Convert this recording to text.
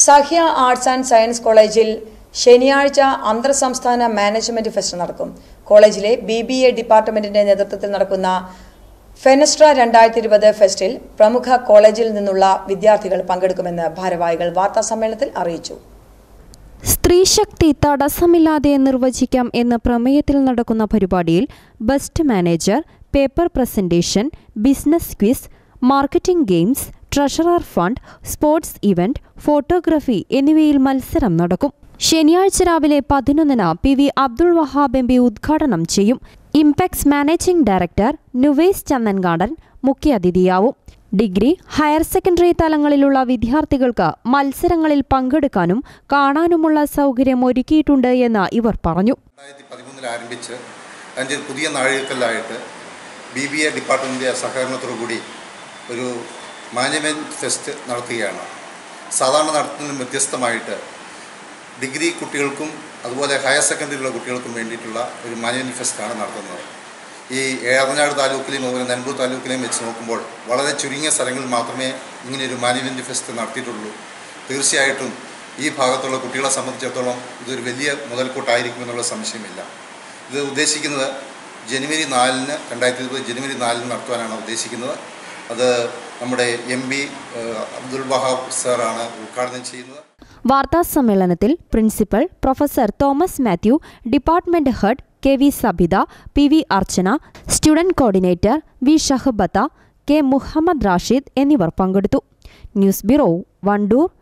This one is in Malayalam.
സഹ്യ ആർട്സ് ആൻഡ് സയൻസ് കോളേജിൽ ശനിയാഴ്ച അന്തർസംസ്ഥാന മാനേജ്മെന്റ് ഫെസ്റ്റ് നടക്കും. കോളേജിലെ BBA ഡിപ്പാർട്ട്മെന്റിന്റെ നേതൃത്വത്തിൽ നടക്കുന്ന ഫെനസ്ട്ര 2020 ഫെസ്റ്റിൽ പ്രമുഖ കോളേജിൽ നിന്നുള്ള വിദ്യാർത്ഥികൾ പങ്കെടുക്കുമെന്ന് ഭാരവാഹികൾ വാർത്താസമ്മേളനത്തിൽ അറിയിച്ചു. സ്ത്രീശക്തി തടസ്സമില്ലാതെ നിർവചിക്കാം എന്ന പ്രമേയത്തിൽ നടക്കുന്ന പരിപാടിയിൽ best manager, paper presentation, business quiz, marketing games, treasurer fund, sports event, photography എന്നിവയിൽ മത്സരം നടക്കും. ശനിയാഴ്ച രാവിലെ 11-ന് PV അബ്ദുൾ വഹാബ് MP ഉദ്ഘാടനം ചെയ്യും. ഇംപെക്സ് മാനേജിംഗ് ഡയറക്ടർ നുവേസ് ചന്ദൻകാടൻ മുഖ്യാതിഥിയാവും. ഡിഗ്രി, ഹയർ സെക്കൻഡറി തലങ്ങളിലുള്ള വിദ്യാർത്ഥികൾക്ക് മത്സരങ്ങളിൽ പങ്കെടുക്കാനും കാണാനുമുള്ള സൗകര്യം ഒരുക്കിയിട്ടുണ്ട് എന്ന് ഇവർ പറഞ്ഞു. 2013 ആരംഭിച്ച് അതിൻ്റെ പുതിയ നാഴികക്കല്ലായിട്ട് BBA ഡിപ്പാർട്ട്മെൻറ്റിൻ്റെ സഹകരണത്തോടുകൂടി ഒരു മാനേജ്മെൻറ്റ് ഫെസ്റ്റ് നടത്തുകയാണ്. സാധാരണ നടത്തുന്നതിനും വ്യത്യസ്തമായിട്ട് ഡിഗ്രി കുട്ടികൾക്കും അതുപോലെ ഹയർ സെക്കൻഡറിയിലുള്ള കുട്ടികൾക്കും വേണ്ടിയിട്ടുള്ള ഒരു മാനേജ്മെൻറ്റ് ഫെസ്റ്റാണ് നടത്തുന്നത്. ഈ ഏറനാട് താലൂക്കിലെയും അതുപോലെ നിലമ്പൂർ താലൂക്കിലെയും വെച്ച് നോക്കുമ്പോൾ വളരെ ചുരുങ്ങിയ സ്ഥലങ്ങളിൽ മാത്രമേ ഇങ്ങനെയൊരു മാനേജ്മെൻറ്റ് ഫെസ്റ്റ് നടത്തിയിട്ടുള്ളൂ. തീർച്ചയായിട്ടും ഈ ഭാഗത്തുള്ള കുട്ടികളെ സംബന്ധിച്ചിടത്തോളം ഇതൊരു വലിയ മുതൽക്കൂട്ടായിരിക്കുമെന്നുള്ള സംശയമില്ല. ഇത് ഉദ്ദേശിക്കുന്നത് ജനുവരി 4-ന് 2020 ജനുവരി 4-ന് നടത്തുവാനാണ് ഉദ്ദേശിക്കുന്നത്. അത് നമ്മുടെ MP അബ്ദുൾ വഹാബ് സാറാണ് ഉദ്ഘാടനം ചെയ്യുന്നത്. വാർത്താ സമ്മേളനത്തിൽ principal professor Thomas Mathew, department head KV Sabitha, PV Archana, student coordinator V ഷഹബത്ത, K മുഹമ്മദ് റാഷിദ് എന്നിവർ പങ്കെടുത്തു. News bureau, Wandoor.